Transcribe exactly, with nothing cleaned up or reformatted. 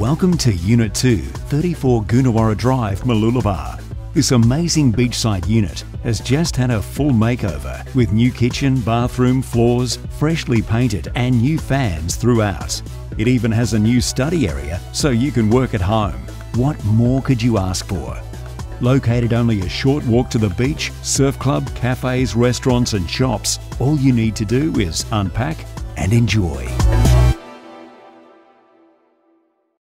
Welcome to Unit two, thirty-four Goonawarra Drive, Mooloolaba. This amazing beachside unit has just had a full makeover with new kitchen, bathroom, floors, freshly painted and new fans throughout. It even has a new study area so you can work at home. What more could you ask for? Located only a short walk to the beach, surf club, cafes, restaurants and shops, all you need to do is unpack and enjoy.